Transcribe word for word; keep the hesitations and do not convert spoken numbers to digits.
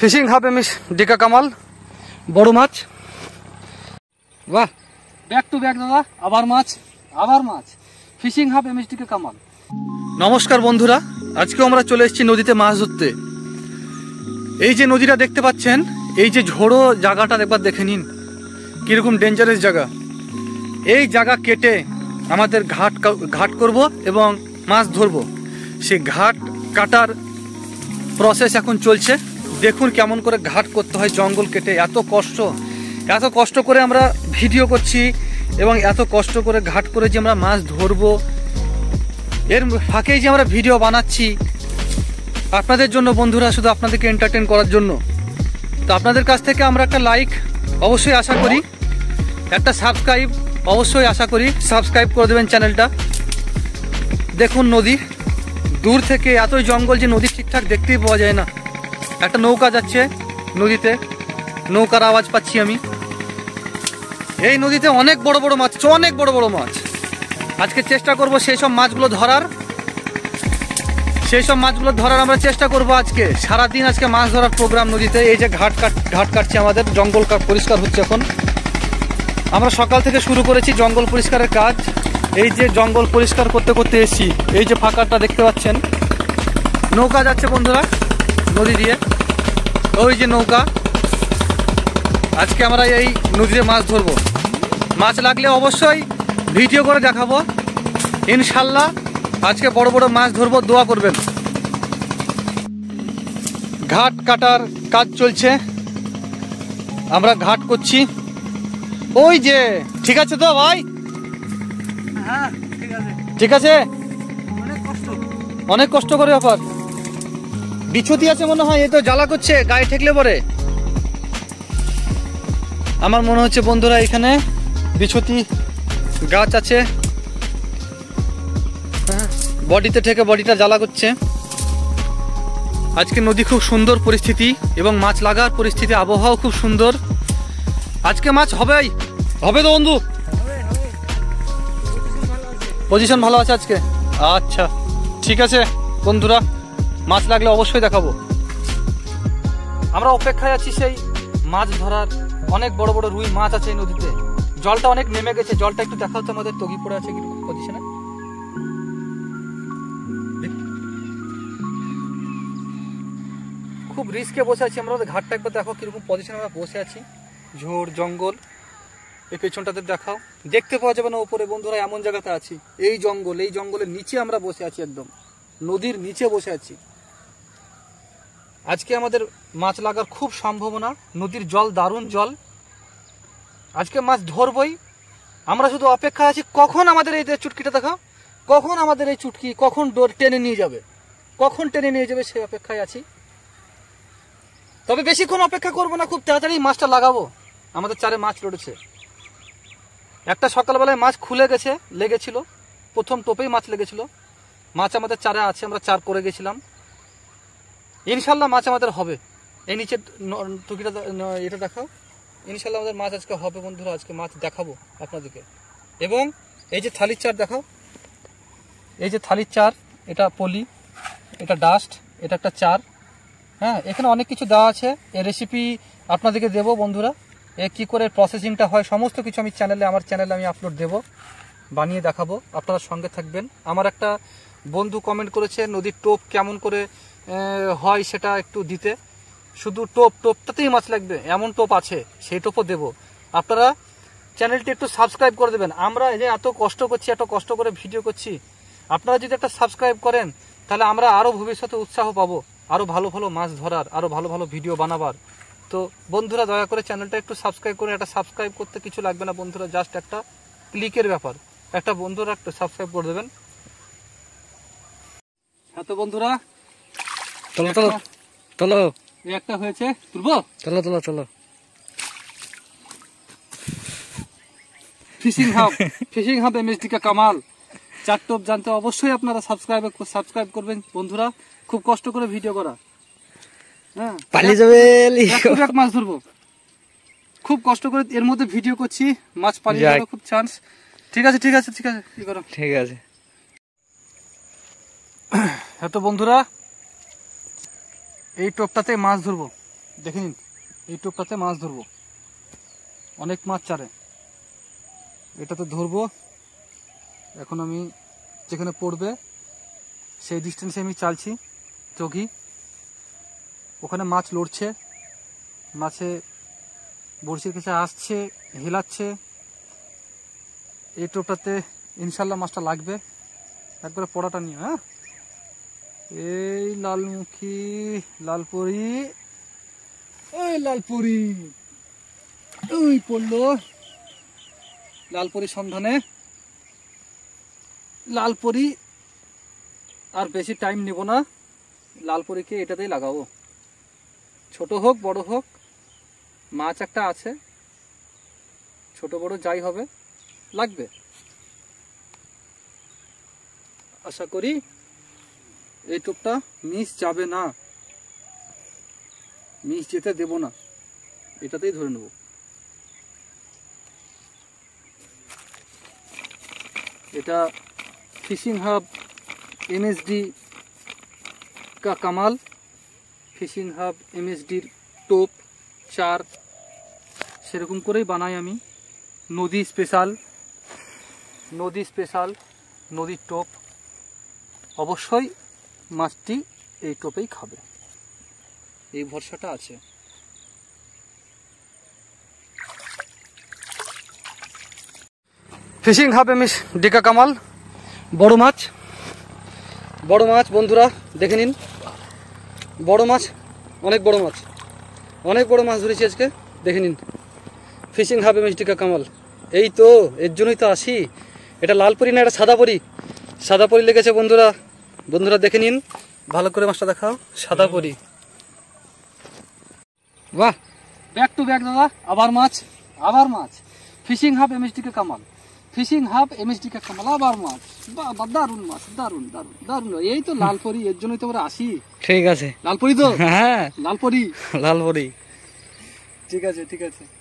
Fishing hub MS ডিকা কামাল বড় মাছ। বাহ, ব্যাক টু ব্যাক দাদা, আবার মাছ আবার মাছ। ফিশিং হাব এমএস ডিকা কামাল। নমস্কার বন্ধুরা, আজকেও আমরা চলে এসেছি নদীতে মাছ ধরতে। এই যে নদীটা দেখতে পাচ্ছেন, এই যে ঝোড়ো জায়গাটা একবার দেখে নিন কিরকম ডেঞ্জারাস জায়গা। এই জায়গা কেটে আমাদের ঘাট ঘাট করব এবং মাছ ধরবো। সেই ঘাট কাটার প্রসেস এখন চলছে। দেখুন কেমন করে ঘাট করতে হয় জঙ্গল কেটে। এত কষ্ট এত কষ্ট করে আমরা ভিডিও করছি এবং এত কষ্ট করে ঘাট করে যে আমরা মাছ ধরবো, এর ফাঁকেই যে আমরা ভিডিও বানাচ্ছি আপনাদের জন্য বন্ধুরা, শুধু আপনাদেরকে এন্টারটেন করার জন্য। তো আপনাদের কাছ থেকে আমরা একটা লাইক অবশ্যই আশা করি, একটা সাবস্ক্রাইব অবশ্যই আশা করি। সাবস্ক্রাইব করে দেবেন চ্যানেলটা। দেখুন নদী দূর থেকে এতই জঙ্গল যে নদী ঠিকঠাক দেখতেই পাওয়া যায় না। একটা নৌকা যাচ্ছে নদীতে, নৌকার আওয়াজ পাচ্ছি আমি। এই নদীতে অনেক বড় বড় মাছ, অনেক বড় বড় মাছ। আজকে চেষ্টা করব সেই সব মাছগুলো ধরার, সেই সব মাছগুলো ধরার আমরা চেষ্টা করব আজকে। সারাদিন আজকে মাছ ধরার প্রোগ্রাম নদীতে। এই যে ঘাট কাট ঘাট কাটছে আমাদের, জঙ্গল পরিষ্কার হচ্ছে এখন। আমরা সকাল থেকে শুরু করেছি জঙ্গল পরিষ্কারের কাজ। এই যে জঙ্গল পরিষ্কার করতে করতে এসেছি। এই যে ফাঁকাটা দেখতে পাচ্ছেন, নৌকা যাচ্ছে বন্ধুরা নদী দিয়ে। ওই যে নৌকা। আজকে আমরা এই নদীতে মাছ ধরবো। মাছ লাগলে অবশ্যই ভিডিও করে দেখাবো ইনশাল্লাহ। আজকে বড় বড় মাছ ধরবো, দোয়া করবেন। ঘাট কাটার কাজ চলছে, আমরা ঘাট করছি। ওই যে ঠিক আছে তো ভাই? হ্যাঁ ঠিক আছে, ঠিক আছে। অনেক কষ্ট, অনেক কষ্ট করে ব্যাপার। বিছুতি আছে মনে হয়, এই তো জ্বালা করছে গায়ে ঠেকলে পরে। আমার মনে হচ্ছে বন্ধুরা এখানে বিছুতি গাছ আছে, বডিতে ঠেকে বডিটা জ্বালা করছে। আজকে নদী খুব সুন্দর পরিস্থিতি এবং মাছ লাগার পরিস্থিতি, আবহাওয়া খুব সুন্দর। আজকে মাছ হবেই হবে তো বন্ধু? পজিশন ভালো আছে আজকে। আচ্ছা ঠিক আছে বন্ধুরা, মাছ লাগলে অবশ্যই দেখাবো। আমরা অপেক্ষায় আছি সেই মাছ ধরার। অনেক বড় বড় রুই মাছ আছে এই নদীতে। জলটা অনেক নেমে গেছে, জলটা একটু দেখা হচ্ছে আমাদের তগি পড়ে আছে কিরকম পজিশনে। খুব রিস্কে বসে আছি আমরা। ঘাটটা একবার দেখো কিরকম পজিশনে আমরা বসে আছি। ঝোড় জঙ্গল, এই পেছনটাতে দেখাও, দেখতে পাওয়া যাবে না উপরে বন্ধুরা। এমন জায়গাতে আছি, এই জঙ্গল, এই জঙ্গলের নিচে আমরা বসে আছি, একদম নদীর নিচে বসে আছি। আজকে আমাদের মাছ লাগার খুব সম্ভাবনা। নদীর জল দারুণ জল, আজকে মাছ ধরবই। আমরা শুধু অপেক্ষা আছি কখন আমাদের এই চুটকিটা দেখাও, কখন আমাদের এই চুটকি কখন ডোর টেনে নিয়ে যাবে, কখন টেনে নিয়ে যাবে সেই অপেক্ষায় আছি। তবে বেশিক্ষণ অপেক্ষা করবো না, খুব তাড়াতাড়ি মাছটা লাগাবো। আমাদের চারে মাছ লড়েছে। একটা সকালবেলায় মাছ খুলে গেছে, লেগেছিল প্রথম টোপেই মাছ লেগেছিল। মাছ আমাদের চারে আছে, আমরা চার করে গেছিলাম। ইনশাল্লাহ মাছ আমাদের হবে। এই নিচে টুকিটা এটা দেখাও, ইনশাল্লাহ আমাদের মাছ আজকে হবে বন্ধুরা। আজকে মাছ দেখাবো আপনাদেরকে। এবং এই যে থালির চার দেখাও, এই যে থালির চার, এটা পলি, এটা ডাস্ট, এটা একটা চার। হ্যাঁ, এখানে অনেক কিছু দেওয়া আছে। এই রেসিপি আপনাদেরকে দেবো বন্ধুরা। এ কী করে প্রসেসিংটা হয় সমস্ত কিছু আমি চ্যানেলে, আমার চ্যানেলে আমি আপলোড দেবো, বানিয়ে দেখাবো। আপনারা সঙ্গে থাকবেন। আমার একটা বন্ধু কমেন্ট করেছে নদীর টোপ কেমন করে হয় সেটা একটু দিতে। শুধু টোপ টোপটাতেই মাছ লাগবে এমন টোপ আছে, সেই টোপও দেবো। আপনারা চ্যানেলটি একটু সাবস্ক্রাইব করে দেবেন। আমরা এই যে এত কষ্ট করছি, এত কষ্ট করে ভিডিও করছি, আপনারা যদি একটা সাবস্ক্রাইব করেন তাহলে আমরা আরও ভবিষ্যতে উৎসাহ পাবো, আরও ভালো ভালো মাছ ধরার, আরও ভালো ভালো ভিডিও বানাবার। তো বন্ধুরা দয়া করে চ্যানেলটা একটু সাবস্ক্রাইব করে, একটা সাবস্ক্রাইব করতে কিছু লাগবে না বন্ধুরা, জাস্ট একটা ক্লিকের ব্যাপার। একটা বন্ধুরা একটু সাবস্ক্রাইব করে দেবেন। হ্যাঁ তো বন্ধুরা, চলো চলো চলো, একটা হয়েছে, তুলবো, চলো চলো চলো। Fishing hub, fishing hub MS ডিকা কামাল। চার টোপ জানতে অবশ্যই আপনারা সাবস্ক্রাইব সাবস্ক্রাইব করবেন বন্ধুরা। খুব কষ্ট করে ভিডিও করা। হ্যাঁ, পালিয়ে যাবে, মাছ ধরবো খুব কষ্ট করে, এর মধ্যে ভিডিও করছি, মাছ পালিয়ে যাবে খুব চান্স। ঠিক আছে ঠিক আছে ঠিক আছে, কি করো, ঠিক আছে। হ্যাঁ তো বন্ধুরা, এই টোপটাতে মাছ ধরবো। দেখে নিন এই টোপটাতে মাছ ধরবো, অনেক মাছ চারে, এটাতে ধরবো। এখন আমি যেখানে পড়বে সেই ডিস্টেন্সে আমি চালছি চোখি, ওখানে মাছ লড়ছে, মাছে বড়শির কাছে আসছে, হেলাচ্ছে। এই টোপটাতে ইনশাল্লাহ মাছটা লাগবে, একবারে পড়াটা নিয়ে। হ্যাঁ, এই লালমুখী লালপরি, ওই লালপরি, ওই পড়লো লালপরির সন্ধানে। লালপরি আর বেশি টাইম নেব না, লালপরিকে এটাতেই লাগাবো, ছোট হোক বড় হোক, মাছ একটা আছে, ছোট বড় যাই হবে লাগবে। আশা করি এই টোপটা মিস যাবে না, মিস যেতে দেব না, এটাতেই ধরে নেব। এটা ফিশিং হাব এমএসডি কা কামাল, ফিশিং হাব এমএসডির টোপ চার, সেরকম করেই বানাই আমি। নদী স্পেশাল, নদী স্পেশাল নদীর টোপ, অবশ্যই মাছটি এই টোপেই খাবে, এই ভরসাটা আছে। ফিশিং হাব এমএস ডিকা কামাল, বড় মাছ, বড় মাছ বন্ধুরা দেখে নিন, বড় মাছ, অনেক বড় মাছ, অনেক বড় মাছ ধরেছি আজকে, দেখে নিন। ফিশিং হাব এমএস ডিকা কামাল, এই তো এর জন্যই তো আসি। এটা লালপরি না, এটা সাদা পরি, সাদা পরি লেগেছে বন্ধুরা, বন্ধুরা দেখে নিন, ভালো করে মাছটা দেখাও, সাদা পরি। বাহ, ব্যাক টু ব্যাক দাদা, আবার মাছ, আবার মাছ। ফিশিং হাব এমএসডি কামাল, ফিশিং হাব এমএসডি কামাল, আবার মাছ। বাবা দারুন মাছ, দারুন দারুন দারুন। এই তো লালপরি, এর জন্যই তো আমরা আসি। ঠিক আছে, লালপরি তো, হ্যাঁ লালপরি, লালপরি। ঠিক আছে ঠিক আছে।